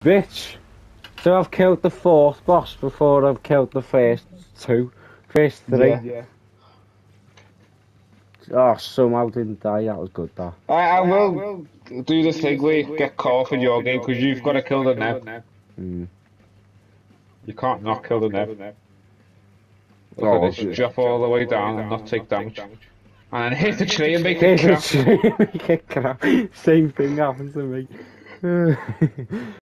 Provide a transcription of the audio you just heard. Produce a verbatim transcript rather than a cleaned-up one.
Bitch! So I've killed the fourth boss before I've killed the first two. First three. Yeah. yeah. Oh, somehow didn't die. That was good, that. I, I will do the thing where you get caught in your game because you've got to kill the Neb. Mm. You can't not kill the Neb. Look Oh, at this, shit. drop all the way down and not take damage. And then hit the tree and make it Hit the crap. tree and make it crap. Same thing happened to me.